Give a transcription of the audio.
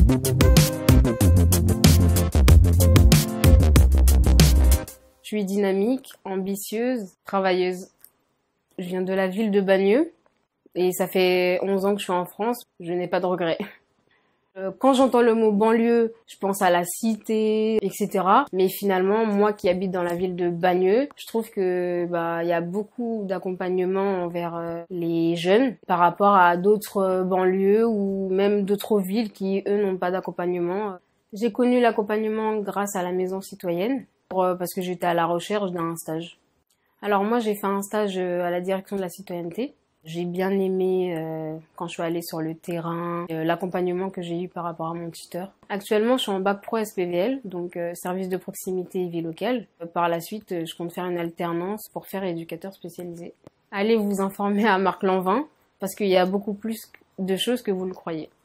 Je suis dynamique, ambitieuse, travailleuse. Je viens de la ville de Bagneux et ça fait 11 ans que je suis en France. Je n'ai pas de regrets. Quand j'entends le mot banlieue, je pense à la cité, etc. Mais finalement, moi qui habite dans la ville de Bagneux, je trouve que il y a beaucoup d'accompagnement envers les jeunes par rapport à d'autres banlieues ou même d'autres villes qui, eux, n'ont pas d'accompagnement. J'ai connu l'accompagnement grâce à la maison citoyenne parce que j'étais à la recherche d'un stage. Alors moi, j'ai fait un stage à la direction de la citoyenneté. J'ai bien aimé quand je suis allée sur le terrain, l'accompagnement que j'ai eu par rapport à mon tuteur. Actuellement, je suis en bac pro SPVL, donc service de proximité et vie locale. Par la suite, je compte faire une alternance pour faire éducateur spécialisé. Allez vous informer à Marc Lanvin, parce qu'il y a beaucoup plus de choses que vous le croyez.